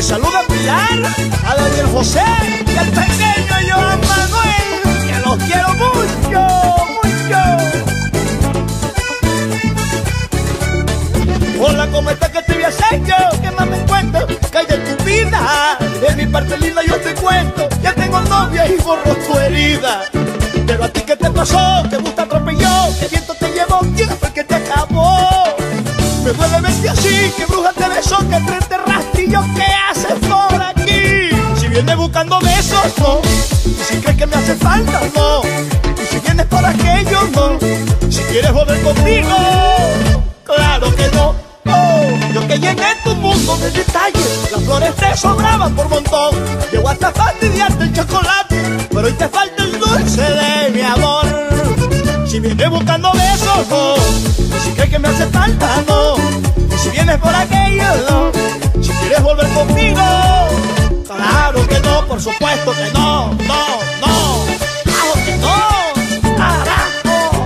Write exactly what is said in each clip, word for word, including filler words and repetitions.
saluda Pilar, a Daniel José y al pequeño Joan Manuel, que los quiero mucho, mucho. Hola, ¿cómo estás? ¿Qué te voy a hacer yo? ¿Qué más me cuento? ¿Qué hay de tu vida? De mi parte linda yo te cuento, ya tengo novia y borro tu herida. Pero a ti, ¿qué te pasó? ¿Te gusta atropelló? ¿Qué viento te llevó? ¿Quién fue el que te acabó? Me duele verte así, que bruja te besó, que tren te rastrillo, ¿qué haces por aquí? Si vienes buscando besos, no. Y si crees que me hace falta, no. Y si vienes por aquello, no. Si quieres volver conmigo, claro que no. Oh, yo que llegué tu mundo de detalles, las flores te sobraban por montón. Llego hasta fastidiarte el chocolate, pero hoy te falta el dulce de mi amor. Si vienes buscando besos, no. Y si crees que me hace falta, no. Y si vienes por aquello, no. Si quieres volver conmigo, claro que no, por supuesto que no, no, no. Claro que no, carajo.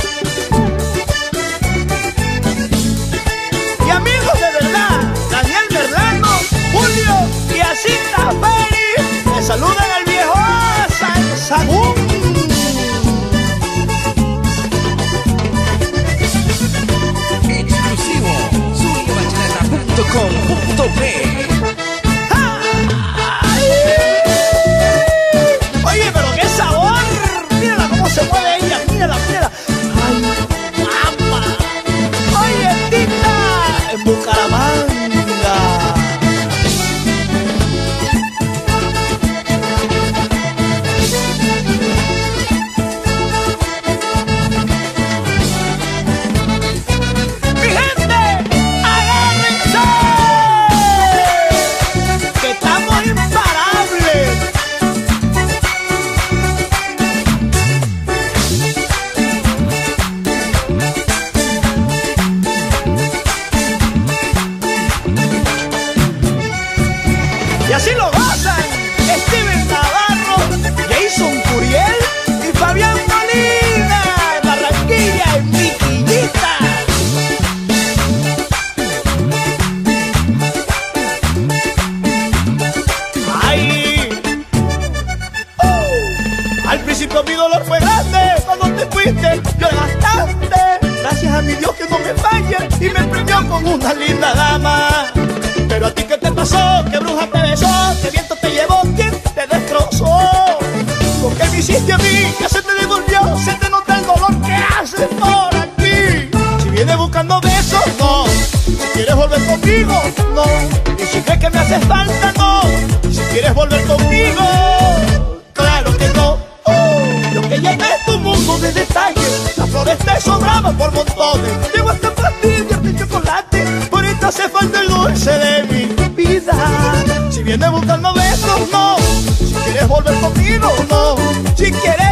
Y amigos de verdad, Daniel Merlano, Julio y Asinta Feli, me saludan al viejo San Sagún. Oye, pero qué sabor. Mírala cómo se mueve ella. Mírala, mírala. Ay, mamá. Oye, Tita, en Bucaramanga. Y así lo gozan Steven Navarro, Jason Curiel y Fabián Molina, en Barranquilla, en mi quillita. Ay, oh. Al principio mi dolor fue grande, cuando te fuiste lloré bastante. Gracias a mi Dios que no me falla y me premió con una linda dama. Pero a ti, ¿qué te pasó? ¿Qué bruja te besó? ¿Qué viento te llevó? ¿Quién te destrozó? ¿Por qué me hiciste a mí? ¿Qué se te devolvió? Se te nota el dolor que haces por aquí. Si vienes buscando besos, no. Si quieres volver conmigo, no. Y si crees que me haces falta, no. Y si quieres volver conmigo, claro que no. Oh, yo que llegué tu mundo de detalles, las flores te sobraban por montones. Llego hasta fastidiarte el chocolate, por esto hace falta el dulce de mi vida. Si vienes buscando besos, no. Si quieres volver conmigo, no. Si quieres